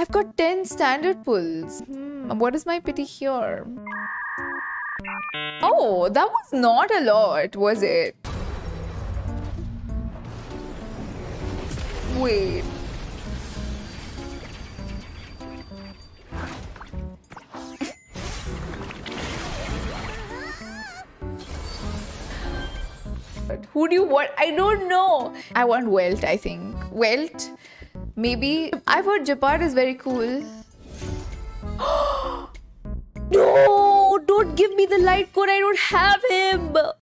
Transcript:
I've got 10 standard pulls. What is my pity here? Oh, that was not a lot, was it? Wait. Who do you want? I don't know. I want Welt, I think. Welt? Maybe. I've heard Japard is very cool. No! Don't give me the light code. I don't have him.